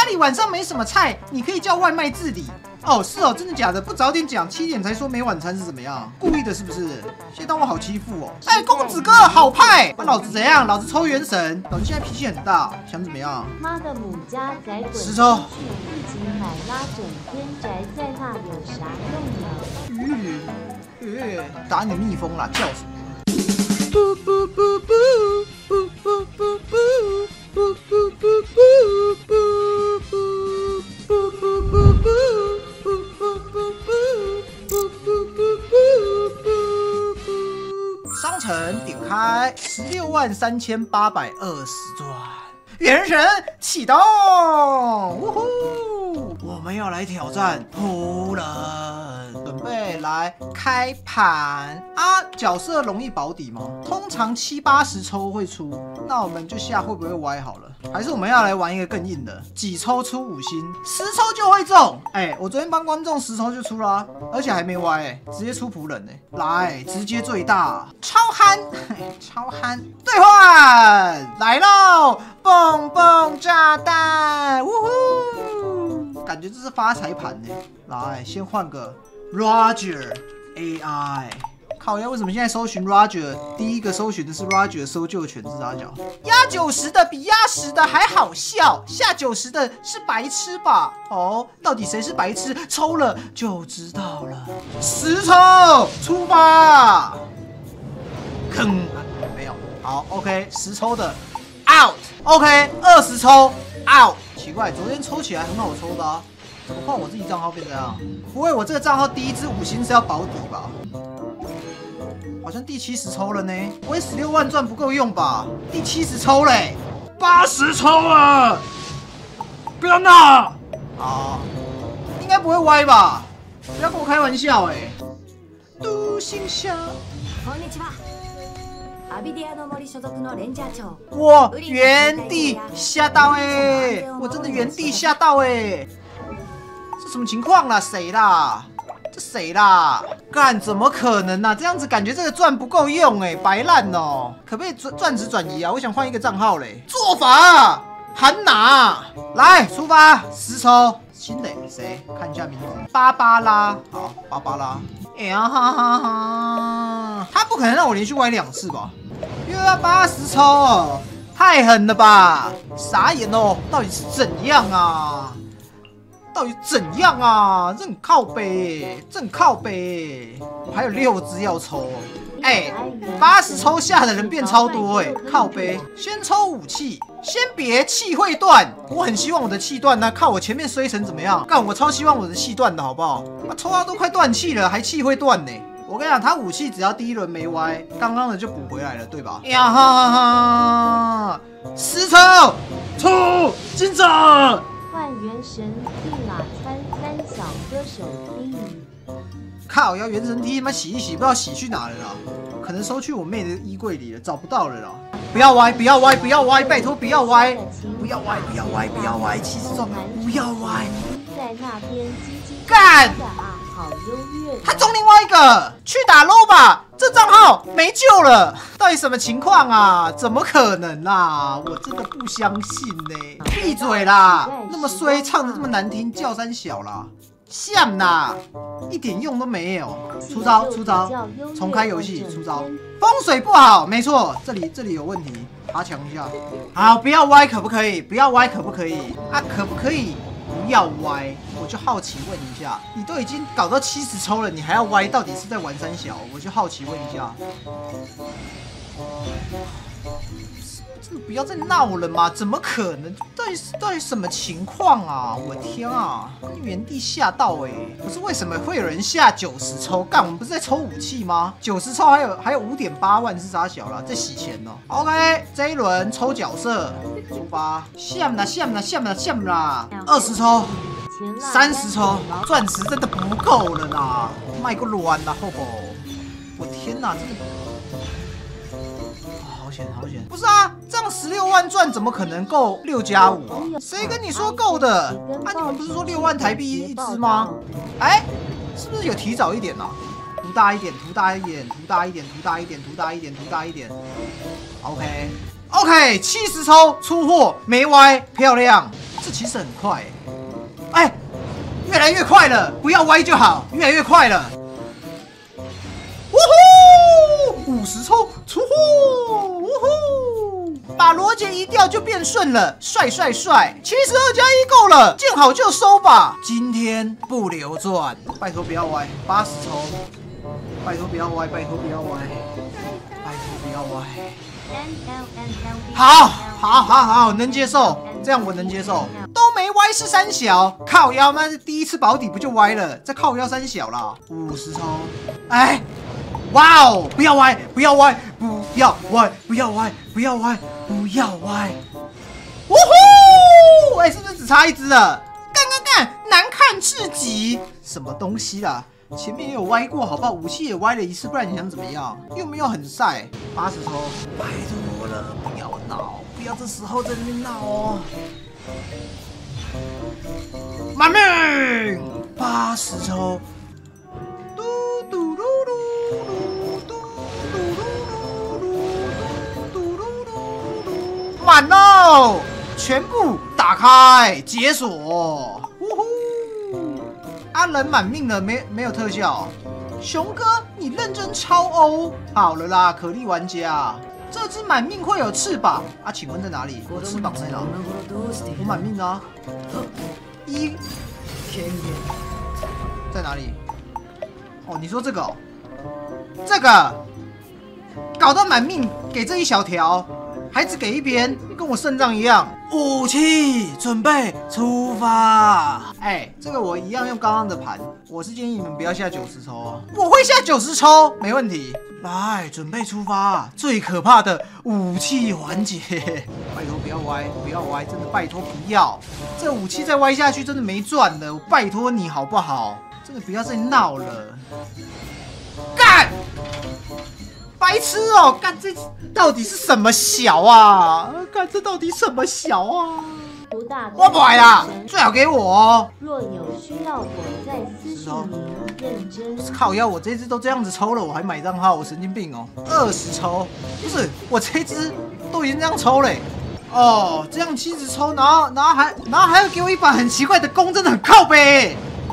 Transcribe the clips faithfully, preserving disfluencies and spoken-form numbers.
里晚上没什么菜，你可以叫外卖自理。哦，是哦，真的假的？不早点讲，七点才说没晚餐是怎么样？故意的是不是？现在当我好欺负哦？哎，公子哥好派！那老子怎样？老子抽原神，老子现在脾气很大，想怎么样？ 妈的母家仔滚十抽。 自己买拉，整天宅在那有啥用呢？ 吁，吁，打你蜜蜂啦，叫什么？不不不不不不不不不不不不商城点开十六万三千八百二十钻，原神启动，呜呼！我们要来挑战仆人，准备来开盘啊！角色容易保底吗？通常七八十抽会出，那我们就下会不会歪好了？还是我们要来玩一个更硬的，几抽出五星，十抽就会中。哎、欸，我昨天帮观众十抽就出了、啊，而且还没歪、欸，直接出仆人哎、欸，来直接最大，超憨，超憨，兑换来喽，蹦蹦炸弹，呜呼！感觉这是发财盘呢。来，先换个 Roger A I。靠呀！为什么现在搜寻 Roger 第一个搜寻的是 Roger 搜救犬是啥脚？压九十的比压十的还好笑，下九十的是白痴吧？哦，到底谁是白痴？抽了就知道了。十抽出发，坑没有。好 ，OK， 十抽的 out，OK， 二十抽 out。奇怪，昨天抽起来很好抽的啊，怎么换我自己账号变这样？不会，我这个账号第一支五星是要保底吧？好像第七十抽了呢，我也十六万钻不够用吧？第七十抽嘞，八十抽了，不要闹！啊，应该不会歪吧？不要跟我开玩笑哎、欸！独行侠， こんにちは。アビディアの森所属のレンジャー長。 我原地吓到哎、欸！我真的原地吓到哎、欸！这什么情况啦？谁啦？这谁啦？干怎么可能啊？这样子感觉这个钻不够用哎、欸，白烂哦！可不可以钻钻值转移啊？我想换一个账号嘞。做法韩拿来出发，十抽新的谁？看一下名字，芭芭拉。好，芭芭拉。哎呀哈哈哈！他不可能让我连续歪两次吧？又要八十抽哦，太狠了吧！傻眼哦，到底是怎样啊？到底怎样啊？这很靠北，这很靠北。我还有六只要抽，哎、欸，八十抽下的人变超多哎、欸，靠北。先抽武器，先别气会断。我很希望我的气断呢，看我前面衰成怎么样。干，我超希望我的气断的好不好？他抽到都快断气了，还气会断呢、欸。我跟你讲，他武器只要第一轮没歪，刚刚的就补回来了，对吧？呀哈哈哈！十抽出金子。 换原神地马川三小歌手丁宇。 靠，要原神 T 他妈洗一洗，不知道洗去哪了啦？可能收去我妹的衣柜里了，找不到了啦。不要歪，不要歪，不要歪，拜托不要歪，不要歪，不要歪，不要歪，气死中，不要歪。 在那边叽叽干的啊，好优越。 他中另外一个，去打 low 吧，这账号没救了。到底什么情况啊？怎么可能啊？我真的不相信呢、欸！闭嘴啦！那么衰，唱的这么难听，叫三小啦，像啦，一点用都没有。出招，出招，重开游戏，出招。风水不好，没错，这里这里有问题，爬墙一下。好，不要歪，可不可以？不要歪，可不可以？啊，可不可以？不要歪，我就好奇问一下，你都已经搞到七十抽了，你还要歪，到底是在玩三小？我就好奇问一下，真的不要再闹了嘛？怎么可能？到底是到底什么情况啊？我天啊，原地吓到哎、欸！可是为什么会有人下九十抽？干，我们不是在抽武器吗？九十抽还有还有五点八万是啥小啦？在洗钱哦。OK， 这一轮抽角色。出发，像啦像啦像啦像啦，二十抽，三十抽，钻石真的不够了啦，卖个卵啦，吼吼！我天哪，真的，哦、好险好险！不是啊，这样十六万钻怎么可能够六加五啊？谁跟你说够的？啊，你们不是说六万台币一只吗？哎，是不是有提早一点啊？涂大一点，涂大一点，涂大一点，涂大一点，涂大一点，涂大一点。OK。OK， 七十抽出货没歪，漂亮， 这其实很快哎、欸，越来越快了，不要歪就好，越来越快了。呜呼，五十抽出户，呜呼，把罗杰一掉就变顺了，帅帅帅！七十二加一够了，见好就收吧。今天不流转，拜托不要歪，八十抽，拜托不要歪，拜托不要歪，拜托不要歪。好，好，好，好，能接受，这样我能接受。都没歪是三小，靠腰那第一次保底不就歪了？再靠腰三小啦，五十抽，哎。哇哦！不要歪，不要歪，不要歪，不要歪，不要歪，不要歪！呜呼！哎，是不是只差一只了？干干干！难看至极！什么东西啦？前面也有歪过，好不好？武器也歪了一次，不然你想怎么样？又没有很晒。八十抽，拜托了，不要闹，不要这时候在那边闹哦！妈命！八十抽。满喽！全部打开，解锁！呜呼！阿仁满命了，没没有特效。熊哥，你认真超欧？好了啦，可莉玩家，这只满命会有翅膀啊？请问在哪里？我翅膀在哪？我满命啊！一在哪里？哦，你说这个、哦，这个搞到满命，给这一小条。还只给一边，跟我肾脏一样。武器准备出发！哎，这个我一样用刚刚的盘。我是建议你们不要下九十抽啊，我会下九十抽，没问题。来，准备出发！最可怕的武器环节，拜托不要歪，不要歪，真的拜托不要。这武器再歪下去，真的没赚了。我拜托你好不好？真的不要再闹了。干！白痴哦！干这到底是什么小啊？干这到底什么小啊？我不来啦，最好给我哦。 若有需要，我再私信您。认真。 靠腰，我这只都这样子抽了，我还买账号，我神经病哦！二十抽，不是我这只都已经这样抽嘞。哦，这样七十抽，然后然后还然后还要给我一把很奇怪的弓，真的很靠北。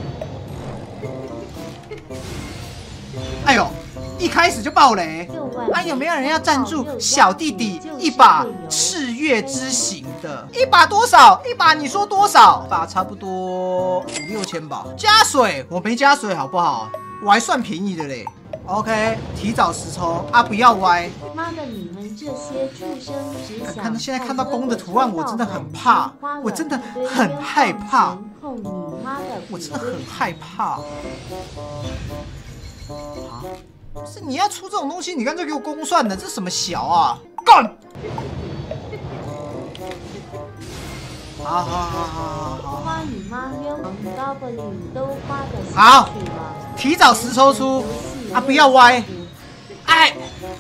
哎呦！一开始就爆雷，啊，有没有人要赞助小弟弟一把赤月之行的？一把多少？一把你说多少？一把差不多五六千吧。加水，我没加水好不好？我还算便宜的嘞。OK， 提早十抽啊，不要歪。 妈的，你们这些畜生只想看现在看到弓的图案，我真的很怕，我真的很害怕，我真的很害怕。啊！不是你要出这种东西，你干脆给我公算的，这什么小啊？干！好好好好好好。 花你妈冤枉 W 都花的好，提早十抽出啊！不要歪，哎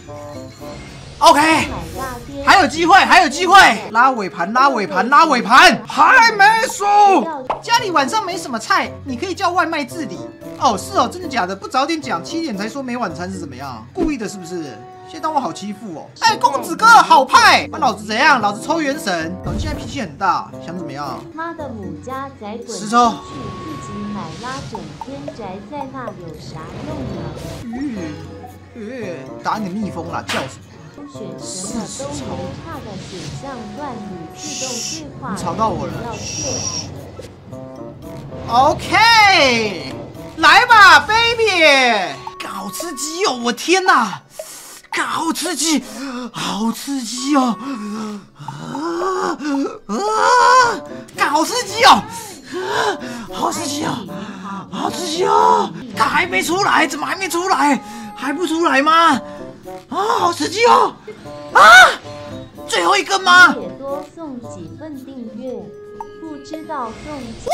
，OK， 还有机会，还有机会，拉尾盘，拉尾盘，拉尾盘，还没输。家里晚上没什么菜，你可以叫外卖自理。哦，是哦，真的假的？不早点讲，七点才说没晚餐是怎么样？故意的，是不是？现在当我好欺负哦？哎，公子哥，好派！把老子怎样？老子抽元神。老子现在脾气很大，想怎么样？ 妈的母家仔滚出去，自己买拉，整天宅在那有啥用呢？ 吁吁，打你蜜蜂啦，叫什么？ 选什么都没差的选项，乱语自动对话。 你吵到我了。OK。来吧 ，baby， 好刺激哦！我天哪，好刺激，好刺激哦！啊啊，好刺激哦！好刺激哦！好刺激哦！他还没出来，怎么还没出来？还不出来吗？啊，好刺激哦！啊，最后一个吗？ 也多送几份订阅，不知道送几。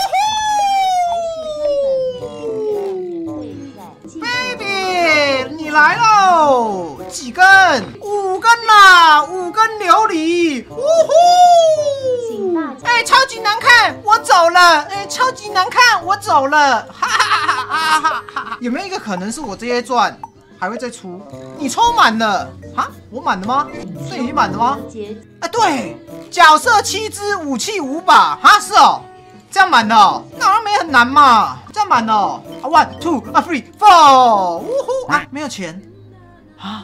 baby， 你来喽！几根？五根啦！五根琉璃！呜呼！哎，超级难看，我走了！哎，超级难看，我走了！哈哈哈哈哈哈！有没有一个可能是我这些钻还会再出。你抽满了啊？我满了吗？这已经满了吗？啊，对，角色七只，武器五把，哈，是哦，这样满的哦，那好像没很难嘛，这样满的哦。啊 ，one two 啊 three four， 呜呼啊，没有钱啊，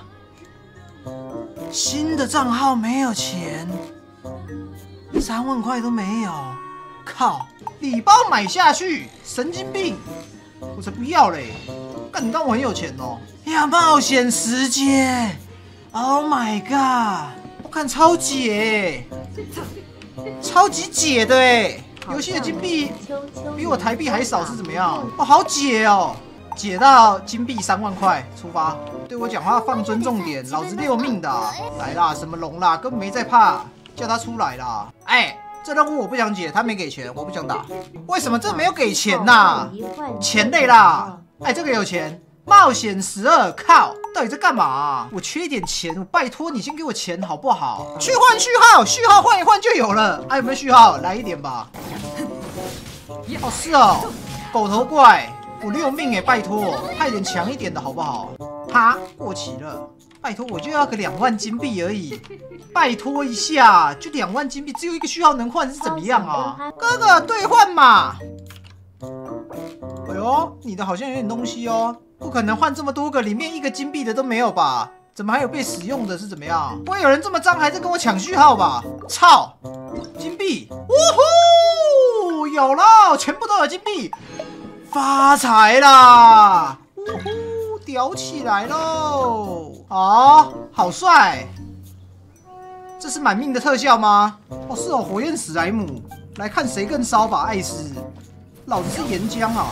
新的账号没有钱，三万块都没有，靠，礼包买下去，神经病，我才不要嘞，干你当我很有钱哦。要冒险时间 ，Oh my god！ 我看超解，超级解的哎！游戏的金币比我台币还少是怎么样？哦，好解哦，解到金币三万块，出发。对我讲话放尊重点，老子六命的、啊，来啦，什么龙啦，根本没在怕，叫他出来啦！哎，这任务我不想解，他没给钱，我不想打。为什么这没有给钱呐、啊？钱累啦！哎，这个有钱。冒险十二，靠！到底在干嘛、啊？我缺一点钱，我拜托你先给我钱好不好？去换序号，序号换一换就有了。哎、啊，有没有序号？来一点吧。哦，是哦，狗头怪，我六命哎，拜托，派点强一点的好不好？哈，过期了，拜托我就要个两万金币而已，拜托一下，就两万金币，只有一个序号能换是怎么样啊？哥哥兑换嘛。哎呦，你的好像有点东西哦。不可能换这么多个，里面一个金币的都没有吧？怎么还有被使用的？是怎么样？不会有人这么脏还在跟我抢序号吧？操！金币，呜呼，有了，全部都有金币，发财啦！呜呼，屌起来喽！啊，好帅！这是满命的特效吗？哦，是哦，火焰史莱姆，来看谁更骚吧，艾斯，老子是岩浆啊！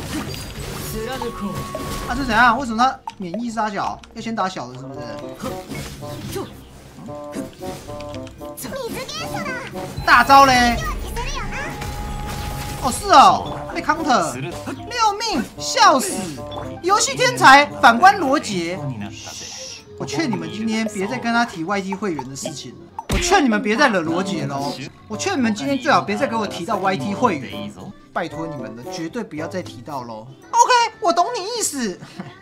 啊，这怎样？为什么他免疫杀小？要先打小的，是不是？大招嘞！哦，是哦，被 counter， 六命，笑死！游戏天才，反观罗杰。我劝你们今天别再跟他提 Y T 会员的事情了。我劝你们别再惹罗杰喽！我劝你们今天最好别再给我提到 Y T 会员，拜托你们了，绝对不要再提到喽。OK， 我懂你意思。